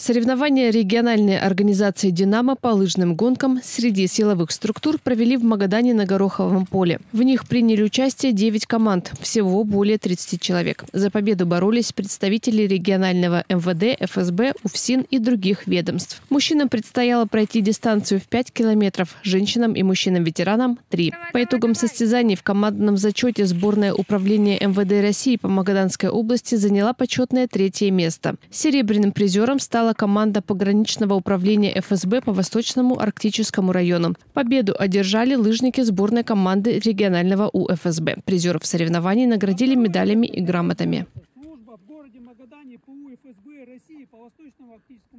Соревнования региональной организации «Динамо» по лыжным гонкам среди силовых структур провели в Магадане на Гороховом поле. В них приняли участие 9 команд, всего более 30 человек. За победу боролись представители регионального МВД, ФСБ, УФСИН и других ведомств. Мужчинам предстояло пройти дистанцию в 5 километров, женщинам и мужчинам-ветеранам – 3. По итогам состязаний в командном зачете сборная управления МВД России по Магаданской области заняла почетное 3-е место. Серебряным призером стала команда пограничного управления ФСБ по Восточному Арктическому району. Победу одержали лыжники сборной команды регионального УФСБ. Призеров соревнований наградили медалями и грамотами. Служба в городе Магадане по УФСБ России по Восточному Арктическому